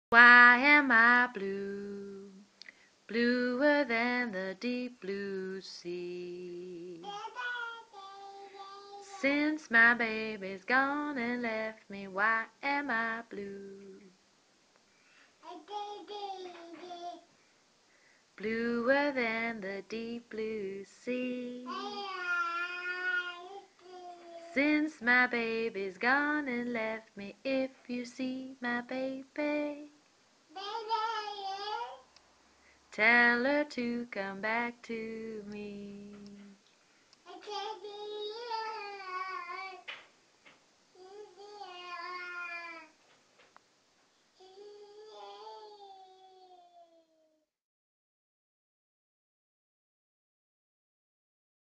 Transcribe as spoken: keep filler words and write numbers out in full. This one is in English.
Why am I blue? Bluer than the deep blue sea. Since my baby's gone and left me, why am I blue? Bluer than the deep blue sea. Since my baby's gone and left me, if you see my baby, tell her to come back to me.